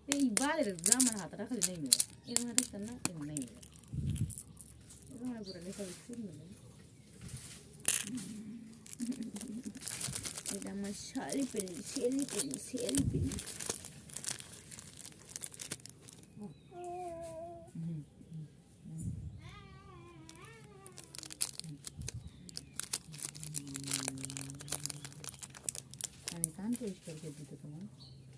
ते बाले ब्राह्मण हात राखायला नाही मिळत इकडे मध्ये त्यांना नाही मिळत पुरा लेखा एकदम शाली पिल्ली शेली पिल्ली शेली पिल्ली आणि कान पेश करके देते तुम्हाला